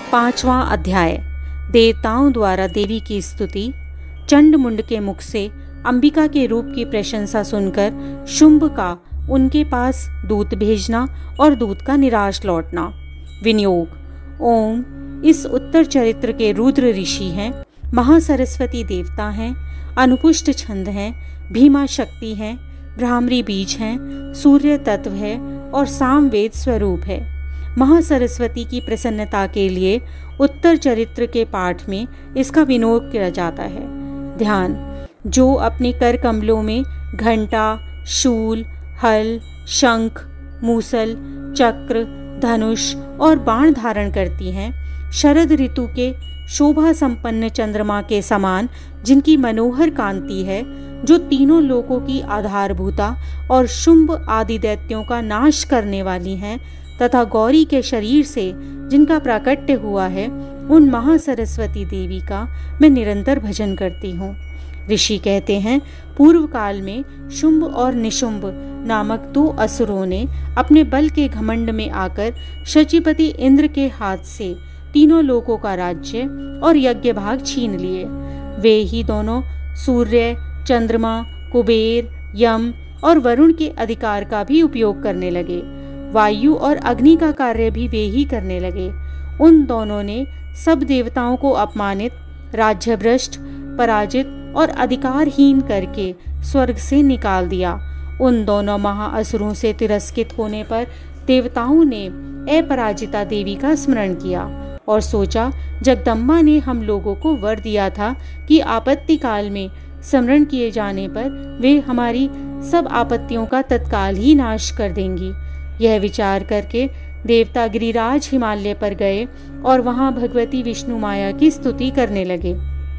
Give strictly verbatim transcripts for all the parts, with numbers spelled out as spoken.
पांचवा अध्याय। देवताओं द्वारा देवी की स्तुति। चंड मुंड के मुख से अंबिका के रूप की प्रशंसा सुनकर शुंभ का उनके पास दूत भेजना और दूत का निराश लौटना। विनियोग। ओम इस उत्तर चरित्र के रुद्र ऋषि हैं, महासरस्वती देवता हैं, अनुपुष्ट छंद हैं, भीमा शक्ति हैं, भ्रामरी बीज हैं, सूर्य तत्व है और सामवेद स्वरूप है। महासरस्वती की प्रसन्नता के लिए उत्तर चरित्र के पाठ में इसका विनोद किया जाता है। ध्यान। जो अपने कर कमलों में घंटा, शूल, हल, शंख, मूसल, चक्र, धनुष और बाण धारण करती हैं, शरद ऋतु के शोभा संपन्न चंद्रमा के समान जिनकी मनोहर कांति है, जो तीनों लोकों की आधारभूता और शुंभ आदि दैत्यों का नाश करने वाली हैं, तथा गौरी के शरीर से जिनका प्राकट्य हुआ है, उन महासरस्वती देवी का मैं निरंतर भजन करती हूँ। ऋषि कहते हैं, पूर्व काल में शुंभ और निशुंभ नामक दो असुरों ने अपने बल के घमंड में आकर शचीपति इंद्र के हाथ से तीनों लोकों का राज्य और यज्ञ भाग छीन लिए। वे ही दोनों सूर्य, चंद्रमा, कुबेर, यम और वरुण के अधिकार का भी उपयोग करने लगे। वायु और अग्नि का कार्य भी वे ही करने लगे। उन दोनों ने सब देवताओं को अपमानित, राज्यभ्रष्ट, पराजित और अधिकारहीन करके स्वर्ग से निकाल दिया। उन दोनों महाअसुरों से तिरस्कृत होने पर देवताओं ने अपराजिता देवी का स्मरण किया और सोचा, जगदम्बा ने हम लोगों को वर दिया था कि आपत्ति काल में स्मरण किए जाने पर वे हमारी सब आपत्तियों का तत्काल ही नाश कर देंगी। यह विचार करके देवता गिरिराज हिमालय पर गए और वहां भगवती विष्णु माया की स्तुति करने लगे।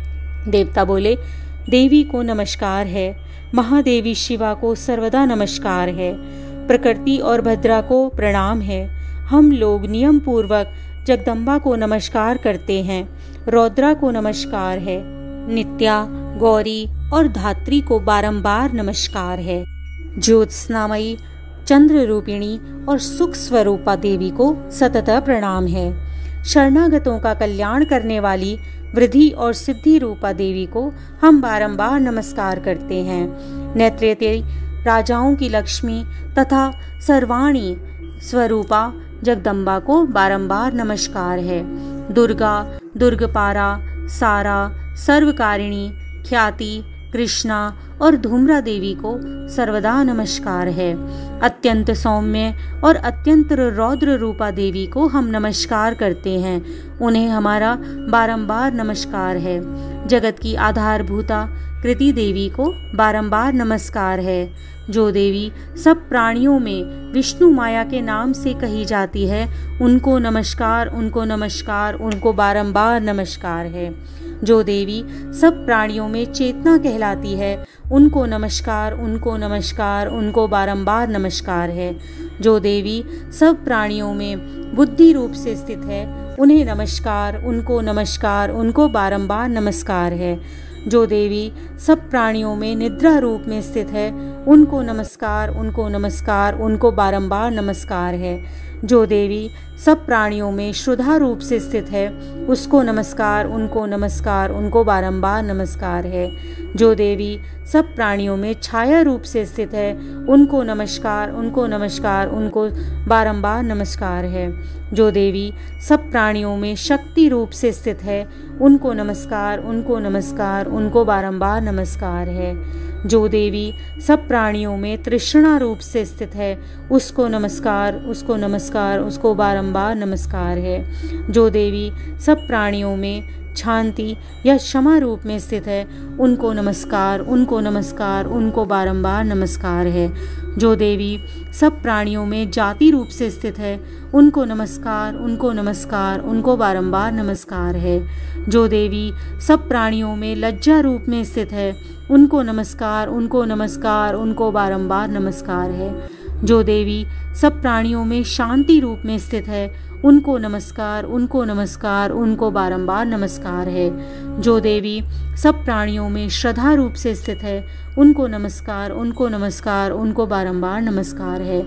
देवता बोले, देवी को नमस्कार है, महादेवी शिवा को सर्वदा नमस्कार है, प्रकृति और भद्रा को प्रणाम है। हम लोग नियम पूर्वक जगदम्बा को नमस्कार करते हैं। रौद्रा को नमस्कार है, नित्या, गौरी और धात्री को बारंबार नमस्कार है। ज्योत्स्नामयी, चंद्र रूपिणी और सुख स्वरूपा देवी को सतत प्रणाम है। शरणागतों का कल्याण करने वाली वृद्धि और सिद्धि रूपा देवी को हम बारंबार नमस्कार करते हैं। नेत्रेती, राजाओं की लक्ष्मी तथा सर्वाणी स्वरूपा जगदम्बा को बारंबार नमस्कार है। दुर्गा, दुर्गपारा, सारा, सर्वकारिणी, ख्याति, कृष्णा और धूम्रा देवी को सर्वदा नमस्कार है। अत्यंत सौम्य और अत्यंत रौद्र रूपा देवी को हम नमस्कार करते हैं। उन्हें हमारा बारंबार नमस्कार है। जगत की आधारभूता कृति देवी को बारंबार नमस्कार है। जो देवी सब प्राणियों में विष्णु माया के नाम से कही जाती है, उनको नमस्कार, उनको नमस्कार, उनको बारंबार नमस्कार है। जो देवी सब प्राणियों में चेतना कहलाती है, उनको नमस्कार, उनको नमस्कार, उनको बारंबार नमस्कार है। जो देवी सब प्राणियों में बुद्धि रूप से स्थित है, उन्हें नमस्कार, उनको नमस्कार, उनको बारंबार नमस्कार है। जो देवी सब प्राणियों में निद्रा रूप में स्थित है, उनको नमस्कार, उनको नमस्कार, उनको बारंबार नमस्कार है। जो देवी सब प्राणियों में श्रद्धा रूप से स्थित है, उसको नमस्कार, उनको नमस्कार, उनको बारंबार नमस्कार है। जो देवी सब प्राणियों में छाया रूप से स्थित है, उनको नमस्कार, उनको नमस्कार, उनको बारंबार नमस्कार है। जो देवी सब प्राणियों में शक्ति रूप से स्थित है, उनको नमस्कार, उनको नमस्कार, उनको बारंबार नमस्कार है। जो देवी सब प्राणियों में तृष्णा रूप से स्थित है, उसको नमस्कार, उसको नमस्कार, उसको बारंबार नमस्कार है। जो देवी सब प्राणियों में शांति या क्षमा रूप में स्थित है, उनको नमस्कार, उनको नमस्कार, उनको बारंबार नमस्कार है। जो देवी सब प्राणियों में जाति रूप से स्थित है, उनको नमस्कार, उनको नमस्कार, उनको बारंबार नमस्कार है। जो देवी सब प्राणियों में लज्जा रूप में स्थित है, उनको नमस्कार, उनको नमस्कार, उनको बारंबार नमस्कार है। जो देवी सब प्राणियों में शांति रूप में स्थित है, उनको नमस्कार, उनको नमस्कार, उनको बारंबार नमस्कार है। जो देवी सब प्राणियों में श्रद्धा रूप से स्थित है, उनको नमस्कार, उनको नमस्कार, उनको बारंबार नमस्कार है।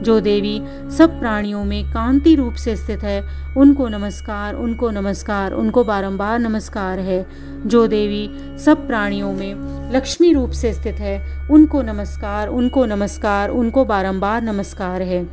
जो देवी सब प्राणियों में कांति रूप से स्थित है, उनको नमस्कार, उनको नमस्कार, उनको बारंबार नमस्कार है। जो देवी सब प्राणियों में लक्ष्मी रूप से स्थित है, उनको नमस्कार, उनको नमस्कार, उनको बारंबार नमस्कार है।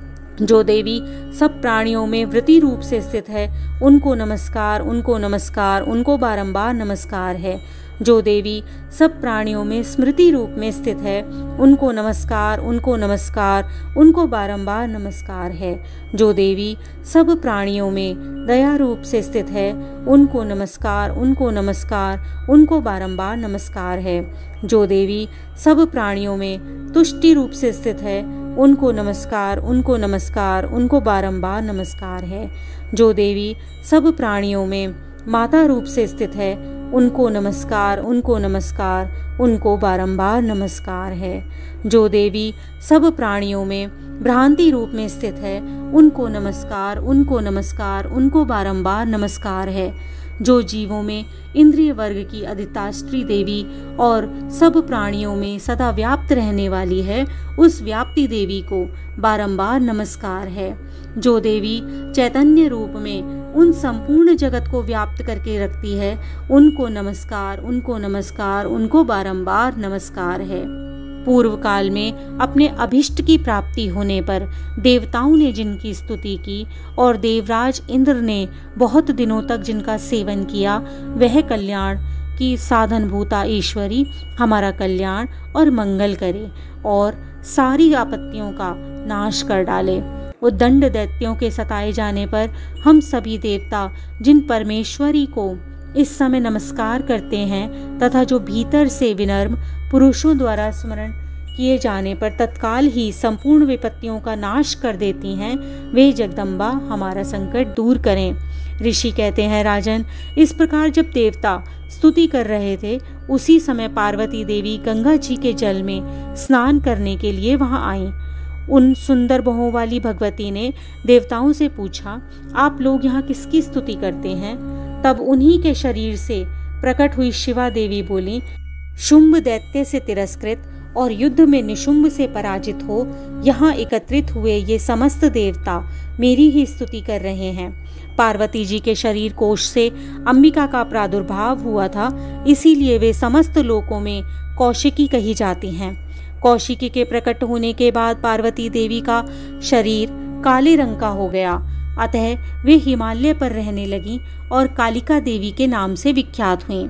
जो देवी सब प्राणियों में वृत्ति रूप से स्थित है, उनको नमस्कार, उनको नमस्कार, उनको बारंबार नमस्कार है। जो देवी सब प्राणियों में स्मृति रूप में स्थित है, उनको नमस्कार, उनको नमस्कार, उनको बारंबार नमस्कार है। जो देवी सब प्राणियों में दया रूप से स्थित है, उनको नमस्कार, उनको नमस्कार, उनको बारंबार नमस्कार है। जो देवी सब प्राणियों में तुष्टि रूप से स्थित है, उनको नमस्कार, उनको नमस्कार, उनको बारंबार नमस्कार है। जो देवी सब प्राणियों में माता रूप से स्थित है, उनको नमस्कार, उनको नमस्कार, उनको बारंबार नमस्कार है। जो देवी सब प्राणियों में भ्रांति रूप में स्थित है, उनको नमस्कार, उनको नमस्कार, उनको बारंबार नमस्कार है। जो जीवों में इंद्रिय वर्ग की अधिष्ठात्री देवी और सब प्राणियों में सदा व्याप्त रहने वाली है, उस व्याप्ति देवी को बारंबार नमस्कार है। जो देवी चैतन्य रूप में उन संपूर्ण जगत को व्याप्त करके रखती है, उनको नमस्कार, उनको नमस्कार, उनको बारंबार नमस्कार है। पूर्व काल में अपने अभिष्ट की प्राप्ति होने पर देवताओं ने जिनकी स्तुति की और देवराज इंद्र ने बहुत दिनों तक जिनका सेवन किया, वह कल्याण की साधनभूता ईश्वरी हमारा कल्याण और मंगल करे और सारी आपत्तियों का नाश कर डाले। उद्दंड दैत्यों के सताए जाने पर हम सभी देवता जिन परमेश्वरी को इस समय नमस्कार करते हैं तथा जो भीतर से विनम्र पुरुषों द्वारा स्मरण किए जाने पर तत्काल ही संपूर्ण विपत्तियों का नाश कर देती हैं, वे जगदम्बा हमारा संकट दूर करें। ऋषि कहते हैं, राजन, इस प्रकार जब देवता स्तुति कर रहे थे, उसी समय पार्वती देवी गंगा जी के जल में स्नान करने के लिए वहां आईं। उन सुंदर बहों वाली भगवती ने देवताओं से पूछा, आप लोग यहाँ किसकी स्तुति करते हैं? तब उन्हीं के शरीर से प्रकट हुई शिवा देवी बोली, शुंभ दैत्य से तिरस्कृत और युद्ध में निशुंभ से पराजित हो यहाँ एकत्रित हुए ये समस्त देवता मेरी ही स्तुति कर रहे हैं। पार्वती जी के शरीर कोश से अंबिका का प्रादुर्भाव हुआ था, इसीलिए वे समस्त लोकों में कौशिकी कही जाती हैं। कौशिकी के प्रकट होने के बाद पार्वती देवी का शरीर काले रंग का हो गया, अतः वे हिमालय पर रहने लगी और कालिका देवी के नाम से विख्यात हुईं।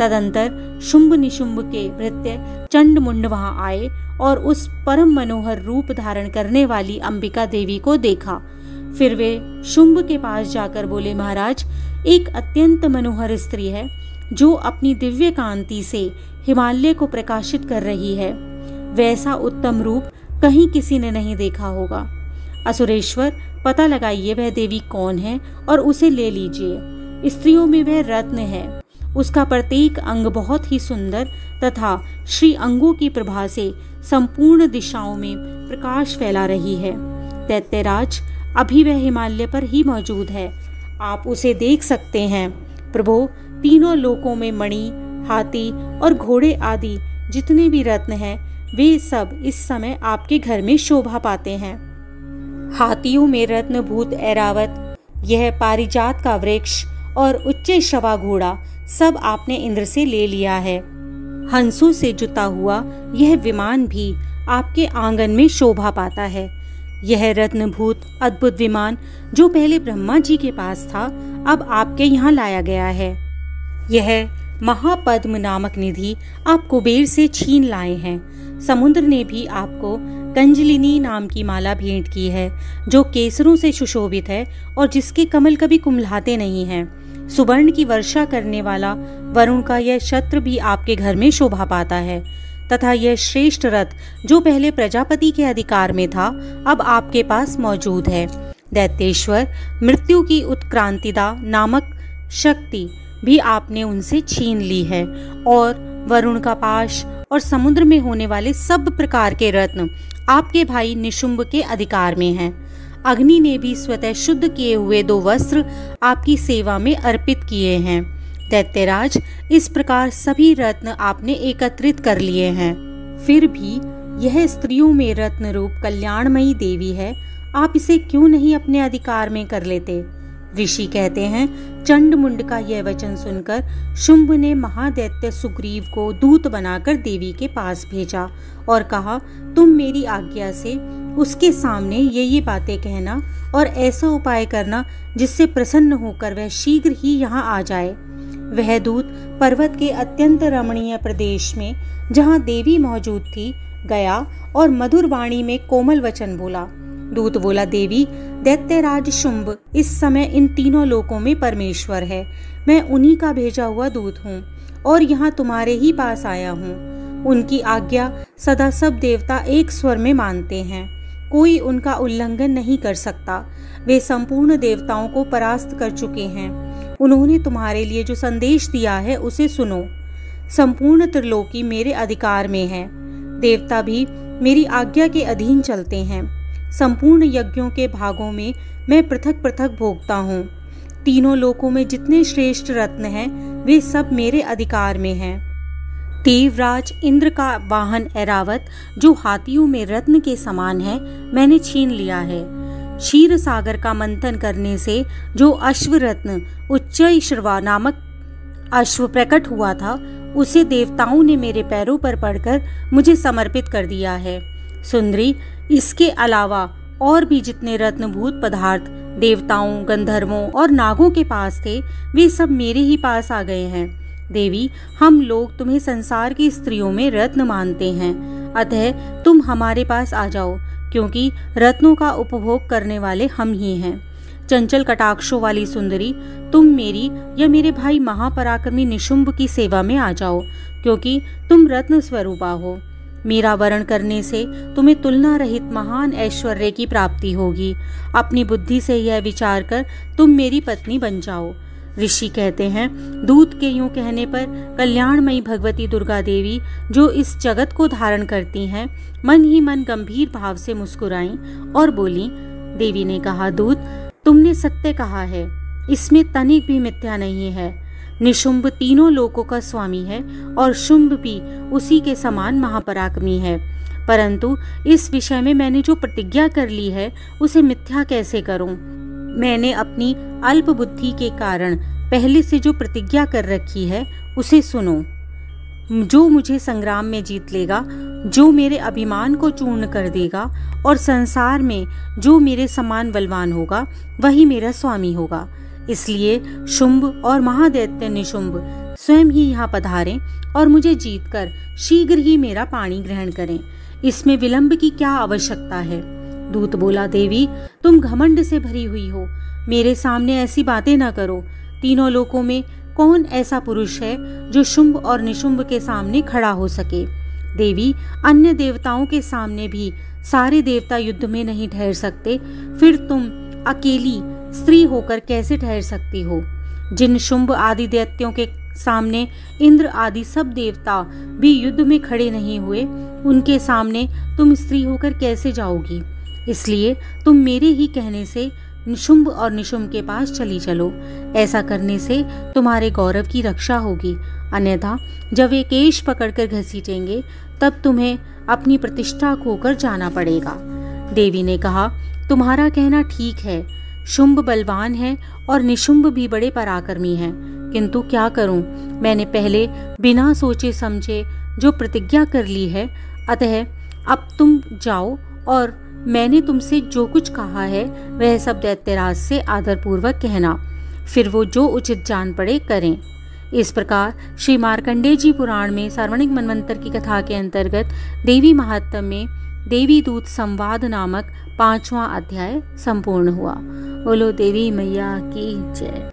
तदंतर शुंभ निशुंभ के भृत्य चंड मुंड वहां आए और उस परम मनोहर रूप धारण करने वाली अंबिका देवी को देखा। फिर वे शुंभ के पास जाकर बोले, महाराज, एक अत्यंत मनोहर स्त्री है जो अपनी दिव्य कांति से हिमालय को प्रकाशित कर रही है। वैसा उत्तम रूप कहीं किसी ने नहीं देखा होगा। असुरेश्वर, पता लगाइए वह देवी कौन है और उसे ले लीजिए। स्त्रियों में वह रत्न है, उसका प्रत्येक अंग बहुत ही सुंदर तथा श्री अंगों की प्रभा से संपूर्ण दिशाओं में प्रकाश फैला रही है। दैत्यराज, अभी वह हिमालय पर ही मौजूद है, आप उसे देख सकते हैं। प्रभु, तीनों लोकों में मणि, हाथी और घोड़े आदि जितने भी रत्न हैं, वे सब इस समय आपके घर में शोभा पाते हैं। हाथियों में रत्नभूत ऐरावत, यह पारिजात का वृक्ष और उच्च श्रवा घोड़ा सब आपने इंद्र से ले लिया है। हंसों से जुता हुआ यह विमान भी आपके आंगन में शोभा पाता है। यह रत्नभूत अद्भुत विमान जो पहले ब्रह्मा जी के पास था, अब आपके यहाँ लाया गया है। यह महापद्म नामक निधि आप कुबेर से छीन लाए हैं। समुद्र ने भी आपको कंजलिनी नाम की माला भेंट की है, जो केसरों से सुशोभित है और जिसके कमल कभी कुम्हलाते नहीं हैं। सुवर्ण की वर्षा करने वाला वरुण का यह छत्र भी आपके घर में शोभा पाता है तथा यह श्रेष्ठ रथ जो पहले प्रजापति के अधिकार में था, अब आपके पास मौजूद है। दैत्येश्वर, मृत्यु की उत्क्रांतिदा नामक शक्ति भी आपने उनसे छीन ली है और वरुण का पाश और समुद्र में होने वाले सब प्रकार के रत्न आपके भाई निशुंभ के अधिकार में हैं। अग्नि ने भी स्वतः शुद्ध किए हुए दो वस्त्र आपकी सेवा में अर्पित किए हैं। दैत्यराज, इस प्रकार सभी रत्न आपने एकत्रित कर लिए हैं। फिर भी यह स्त्रियों में रत्न रूप कल्याणमयी देवी है, आप इसे क्यों नहीं अपने अधिकार में कर लेते। ऋषि कहते हैं, चंड मुंड का यह वचन सुनकर शुंभ ने महादैत्य सुग्रीव को दूत बनाकर देवी के पास भेजा और कहा, तुम मेरी आज्ञा से उसके सामने ये ये बातें कहना और ऐसा उपाय करना जिससे प्रसन्न होकर वह शीघ्र ही यहाँ आ जाए। वह दूत पर्वत के अत्यंत रमणीय प्रदेश में जहाँ देवी मौजूद थी गया और मधुर वाणी में कोमल वचन बोला। दूत बोला, देवी, दैत्यराज शुंभ इस समय इन तीनों लोकों में परमेश्वर है। मैं उन्हीं का भेजा हुआ दूत हूँ और यहाँ तुम्हारे ही पास आया हूँ। उनकी आज्ञा सदा सब देवता एक स्वर में मानते हैं, कोई उनका उल्लंघन नहीं कर सकता। वे संपूर्ण देवताओं को परास्त कर चुके हैं। उन्होंने तुम्हारे लिए जो संदेश दिया है उसे सुनो। संपूर्ण त्रिलोकी मेरे अधिकार में है, देवता भी मेरी आज्ञा के अधीन चलते हैं। संपूर्ण यज्ञों के भागों में मैं पृथक पृथक भोगता हूँ। तीनों लोकों में जितने श्रेष्ठ रत्न हैं वे सब मेरे अधिकार में हैं। देवराज इंद्र का वाहन ऐरावत जो हाथियों में रत्न के समान है मैंने छीन लिया है। क्षीर सागर का मंथन करने से जो अश्व रत्न उच्चैश्रवा नामक अश्व प्रकट हुआ था उसे देवताओं ने मेरे पैरों पर पड़कर मुझे समर्पित कर दिया है। सुंदरी, इसके अलावा और भी जितने रत्नभूत पदार्थ देवताओं, गंधर्वों और नागों के पास थे वे सब मेरे ही पास आ गए हैं। देवी, हम लोग तुम्हें संसार की स्त्रियों में रत्न मानते हैं, अतः तुम हमारे पास आ जाओ, क्योंकि रत्नों का उपभोग करने वाले हम ही हैं। चंचल कटाक्षों वाली सुंदरी, तुम मेरी या मेरे भाई महापराक्रमी निशुंभ की सेवा में आ जाओ, क्योंकि तुम रत्न स्वरूपा हो। मेरा वरण करने से तुम्हें तुलना रहित महान ऐश्वर्य की प्राप्ति होगी। अपनी बुद्धि से यह विचार कर तुम मेरी पत्नी बन जाओ। ऋषि कहते हैं, दूत के यूं कहने पर कल्याणमयी भगवती दुर्गा देवी जो इस जगत को धारण करती हैं मन ही मन गंभीर भाव से मुस्कुराईं और बोली। देवी ने कहा, दूत, तुमने सत्य कहा है, इसमें तनिक भी मिथ्या नहीं है। निशुंभ तीनों लोकों का स्वामी है और शुंभ भी उसी के समान महापराक्रमी है, परंतु इस विषय में मैंने जो प्रतिज्ञा कर ली है उसे मिथ्या कैसे करूं। मैंने अपनी अल्प बुद्धि के कारण पहले से जो प्रतिज्ञा कर रखी है उसे सुनो। जो मुझे संग्राम में जीत लेगा, जो मेरे अभिमान को चूर्ण कर देगा और संसार में जो मेरे समान बलवान होगा वही मेरा स्वामी होगा। इसलिए शुंभ और महादैत्य निशुंभ स्वयं ही यहाँ पधारें और मुझे जीतकर शीघ्र ही मेरा पाणी ग्रहण करें। इसमें विलंब की क्या आवश्यकता है। दूत बोला, देवी, तुम घमंड से भरी हुई हो, मेरे सामने ऐसी बातें न करो। तीनों लोकों में कौन ऐसा पुरुष है जो शुंभ और निशुंभ के सामने खड़ा हो सके। देवी, अन्य देवताओं के सामने भी सारे देवता युद्ध में नहीं ठहर सकते, फिर तुम अकेली स्त्री होकर कैसे ठहर सकती हो। जिन शुंभ आदि दैत्यों के सामने इंद्र आदि सब देवता भी युद्ध में खड़े नहीं हुए, उनके सामने तुम स्त्री होकर कैसे जाओगी। इसलिए तुम मेरे ही कहने से शुंभ और निशुंभ के पास चली चलो। ऐसा करने से तुम्हारे गौरव की रक्षा होगी, अन्यथा जब वे केश पकड़कर घसीटेंगे तब तुम्हें अपनी प्रतिष्ठा खोकर जाना पड़ेगा। देवी ने कहा, तुम्हारा कहना ठीक है, शुंभ बलवान है और निशुंभ भी बड़े पराक्रमी हैं, किंतु क्या करूं, मैंने पहले बिना सोचे समझे जो प्रतिज्ञा कर ली है, अतः अब तुम जाओ और मैंने तुमसे जो कुछ कहा है वह सब दैत्यराज से आदरपूर्वक कहना, फिर वो जो उचित जान पड़े करें। इस प्रकार श्री मार्कंडेय जी पुराण में सार्वणिक मनवंतर की कथा के अंतर्गत देवी महात्म्य में देवी दूत संवाद नामक पांचवां अध्याय संपूर्ण हुआ। बोलो देवी मैया की जय।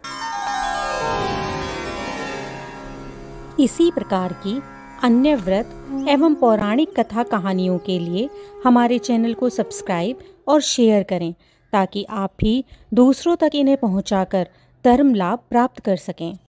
इसी प्रकार की अन्य व्रत एवं पौराणिक कथा कहानियों के लिए हमारे चैनल को सब्सक्राइब और शेयर करें, ताकि आप भी दूसरों तक इन्हें पहुंचाकर धर्म लाभ प्राप्त कर सकें।